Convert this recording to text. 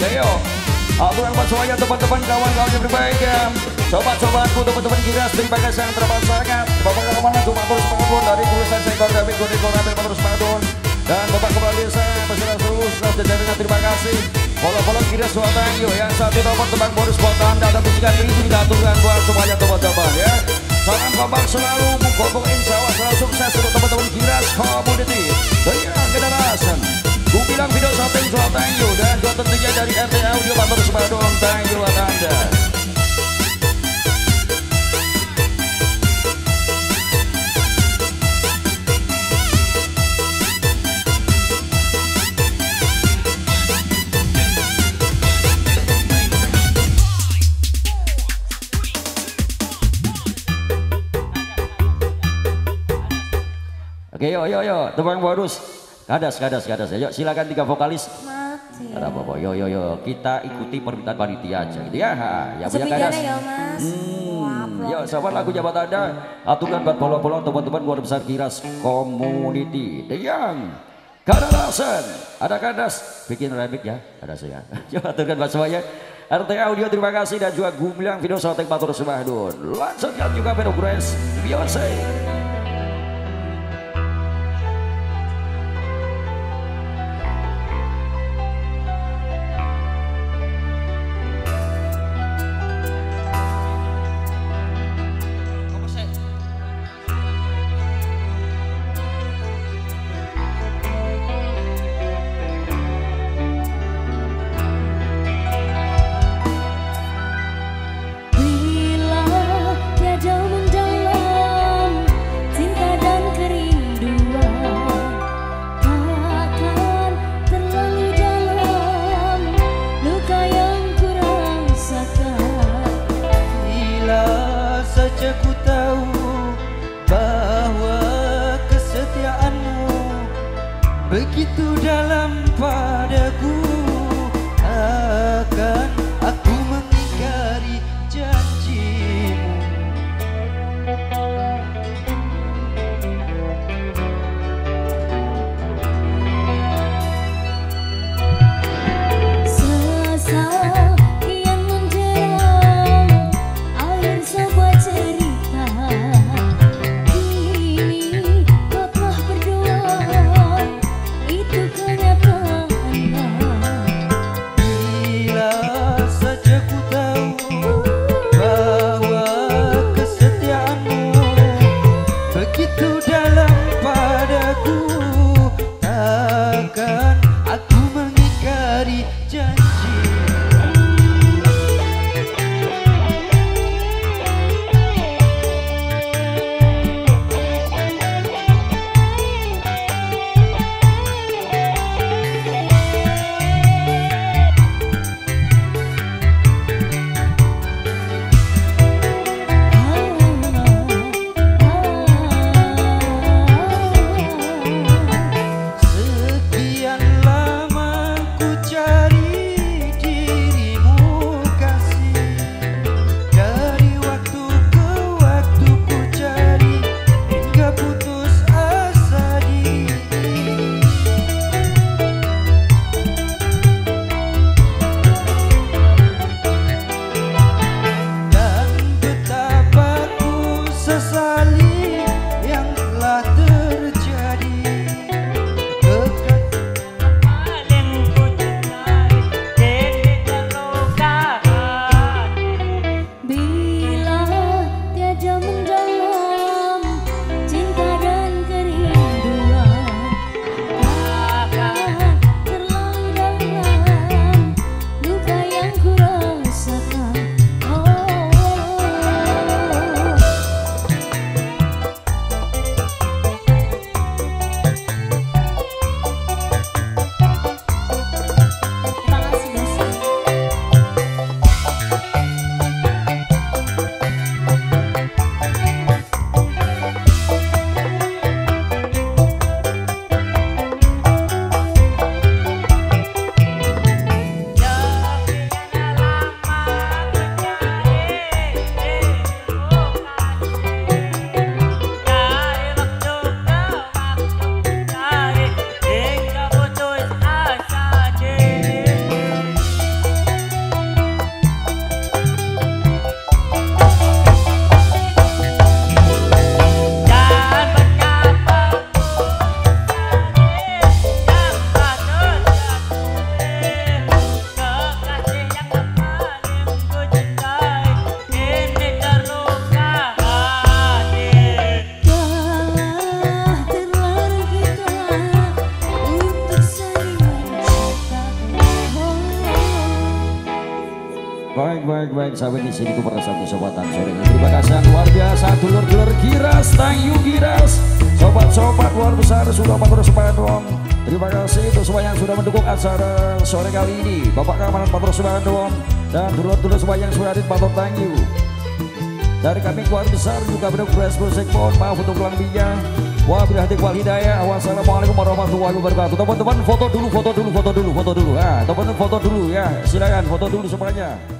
Ayo, aturan buat semuanya teman-teman kawan-kawan yang berbaik ya. Sobat-sobatku teman-teman Giras terima kasih yang teramat sangat. Bapak Kamanan cuma terus mengampun dari tulisan Sekor David Godekor terus mengampun. Dan Bapak Kepala Desa beserta seluruh staf jajarannya terima kasih. Follow Giras Suatan yuk yang satu nomor tebang bonus buat Anda dan musikan ini diaturkan buat semuanya teman-teman ya. Salam kompak selalu, mukobok insya Allah selalu sukses untuk teman-teman Giras Community. Dengan generasi ku bilang video shopping soal thank you. Dan juga tentunya dari RT Audio Batur Semadon thank you buat Anda. Oke, yo, tebang bonus. Kadas. Yuk, silakan 3 vokalis. Mati. Ada apa, yo, kita ikuti permintaan panitia aja gitu ya. Ya punya kadas. Ya, Mas. Yo, sahabat lagu jabat Anda. Aturkan buat follow teman-teman keluarga besar Giras Community. Yang kadalasan, ada kadas. Bikin remix ya, ada saya. Coba aturkan buat semuanya. RT Audio terima kasih dan juga Gumilang Video Sotek Batur Semadun. Lanjutkan juga Pedro Grace Beyonce. Ku tahu bahwa kesetiaanmu begitu dalam padaku, akan aku mengingkari janjimu. Sesal yang menjelang akhir sebuah cerita. Kini kau telah berdua, itu kenyataannya. baik sampai di sini pada satu sobatan sore ini. Terima kasih yang luar biasa dulur-dulur Giras, Thank you Giras. Sobat-sobat luar besar sudah terus Bandung. Terima kasih untuk semua yang sudah mendukung acara sore kali ini. Bapak Keamanan Patros Bandung dan dulur-dulur semua yang sudah hadir Patros, thank you. Dari kami keluarga besar juga berproses musik, mohon maaf untuk kelangbinya. Wabillahi taufiq wal hidayah. Wassalamualaikum warahmatullahi wabarakatuh. Teman-teman foto dulu. Teman-teman foto dulu ya. Silakan foto dulu semuanya.